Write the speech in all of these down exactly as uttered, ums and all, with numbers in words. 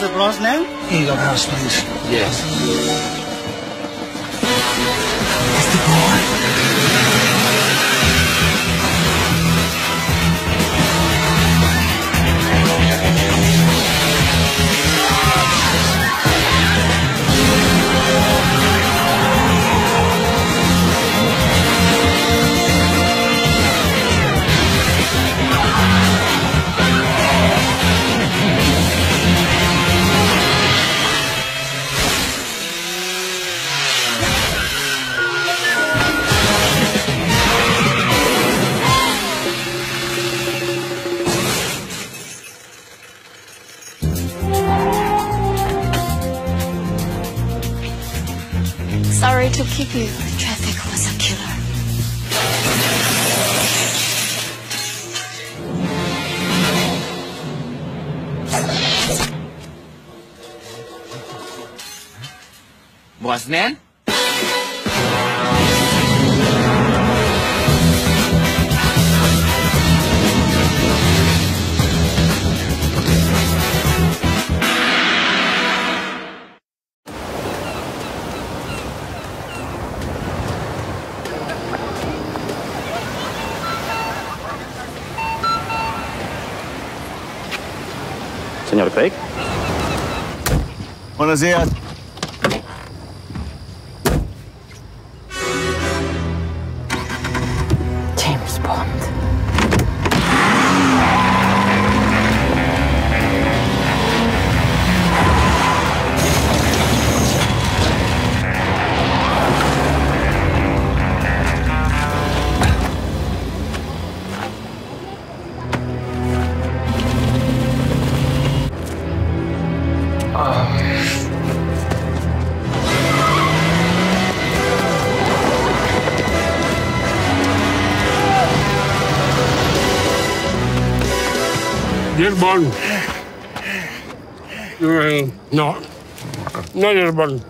Mister Brosnan? Here you go, house, please. Yes. Mister Bourne. Sorry to keep you. Traffic was a killer. Brosnan? Signor Craig? Buonasera. James Bond. Dear Bond, well, no, not dear Bond.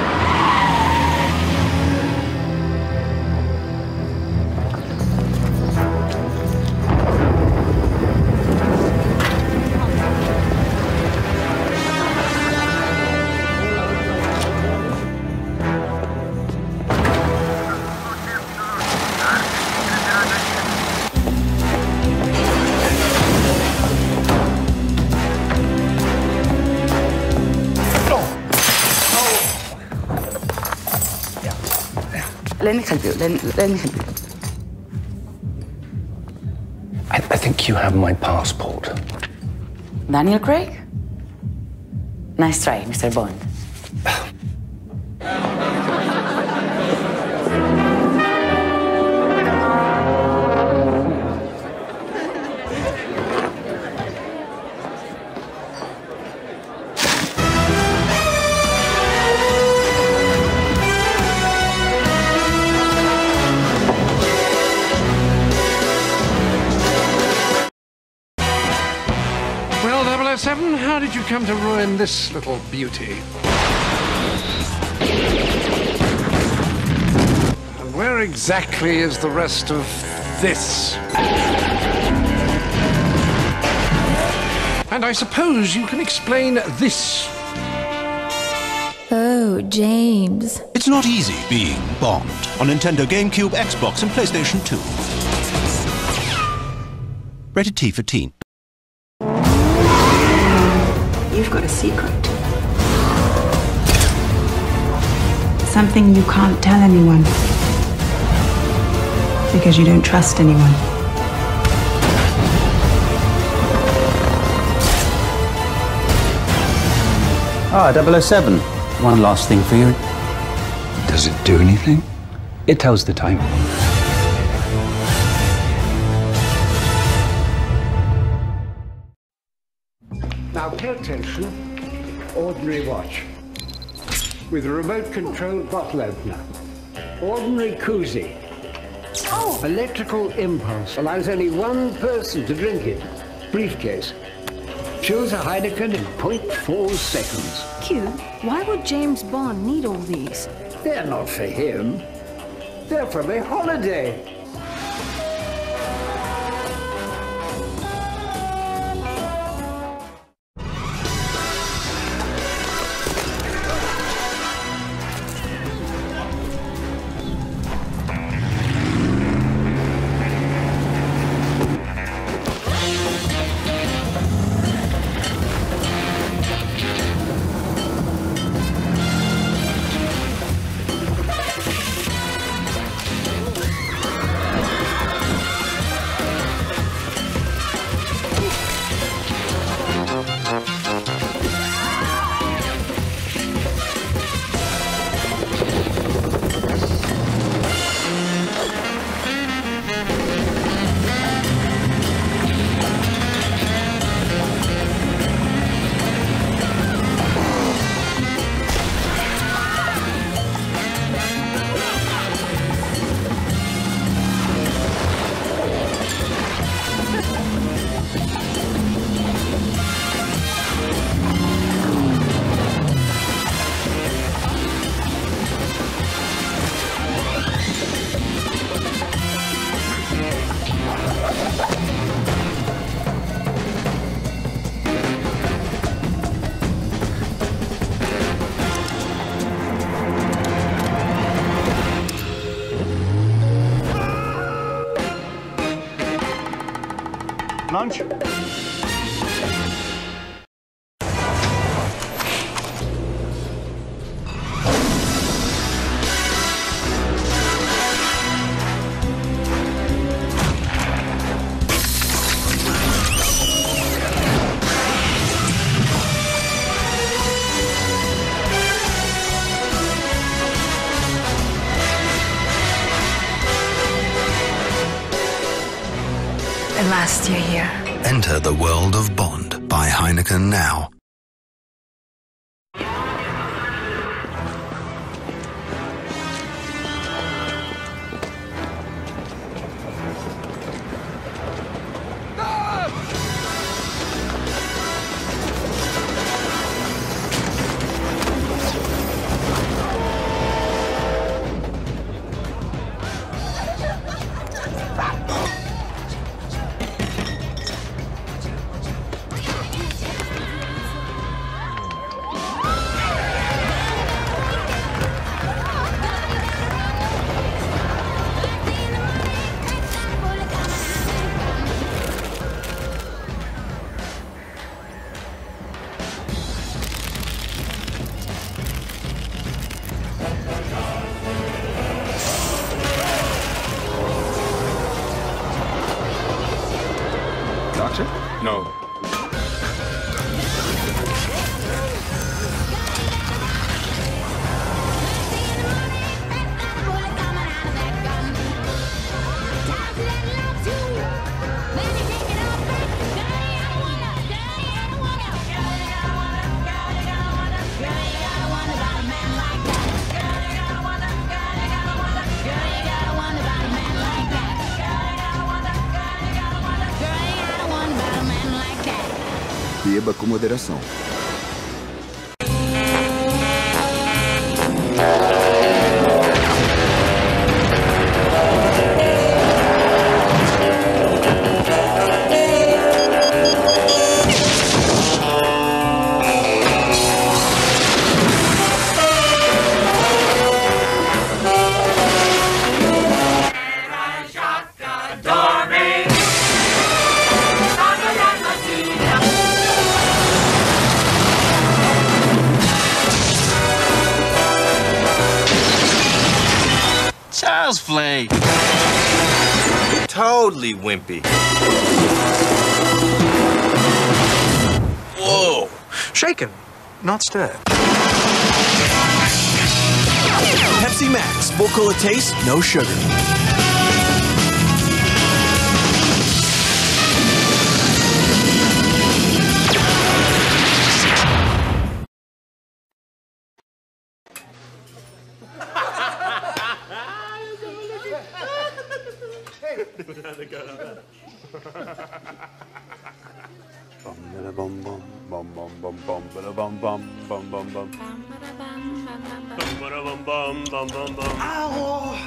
Let me help you. Let, let me help you. I, I think you have my passport. Daniel Craig? Nice try, Mister Bond. Well, double oh seven, how did you come to ruin this little beauty? And where exactly is the rest of this? And I suppose you can explain this. Oh, James. It's not easy being Bond on Nintendo GameCube, Xbox, and PlayStation two. Rated T for teen. You've got a secret. Something you can't tell anyone. Because you don't trust anyone. Ah, double oh seven. One last thing for you. Does it do anything? It tells the time. Now pay attention. Ordinary watch. With a remote control bottle opener. Ordinary koozie. Oh! Electrical impulse allows only one person to drink it. Briefcase. Choose a Heineken in zero point four seconds. Q, why would James Bond need all these? They're not for him. They're for my holiday. punch. At last you're here. Enter the world of Bond. Buy Heineken now. No. Beba com moderação. Child's play. Totally wimpy. Whoa. Shaken, not stirred. Pepsi Max, full cola taste, no sugar. Bum bum bum bum bum bum bum bum bum bum bum. Bum bum bum bum bum. Ow!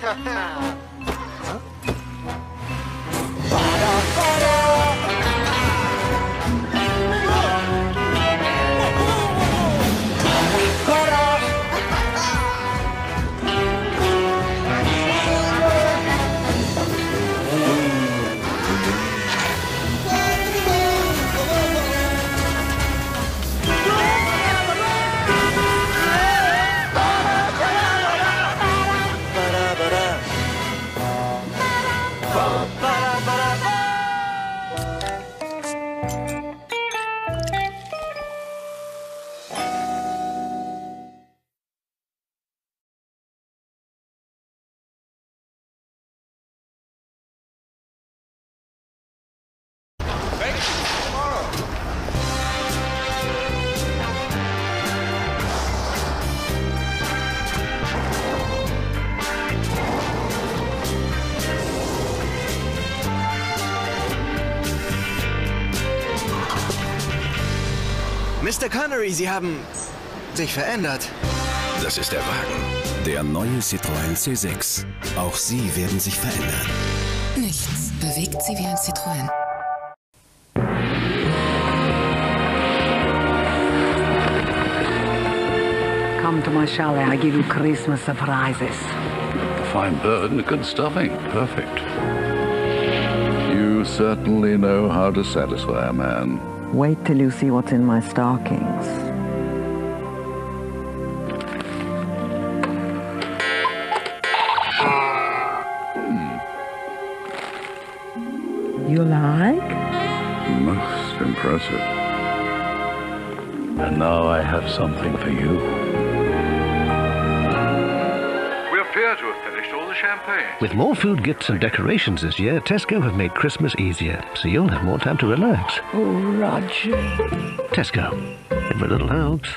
Mister Connery, Sie haben sich verändert. Das ist der Wagen. Der neue Citroën C sechs. Auch Sie werden sich verändern. Nichts bewegt Sie wie ein Citroën. Come to my chalet, I give you Christmas surprises. A fine bird and a good stuffing. Perfect. You certainly know how to satisfy a man. Wait till you see what's in my stockings. You like? Most impressive. And now I have something for you. We appear to have finished all the champagne. With more food, gifts and decorations this year, Tesco have made Christmas easier, so you'll have more time to relax. Oh, Roger. Tesco. Every little helps.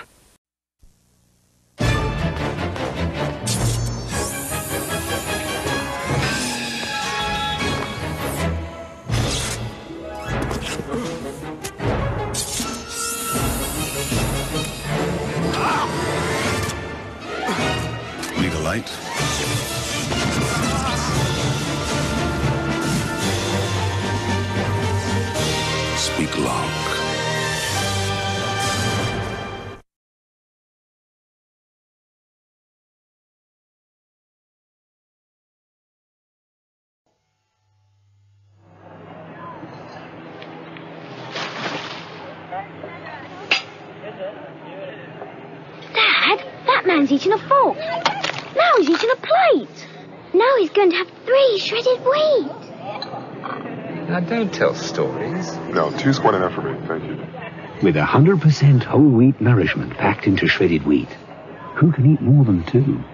Need a light? Speak long. Dad, that man's eating a fork. Now he's eating a plate. Now he's going to have three shredded wheat. Now, don't tell stories. No, two's quite enough for me, thank you. With one hundred percent whole wheat nourishment packed into shredded wheat, who can eat more than two?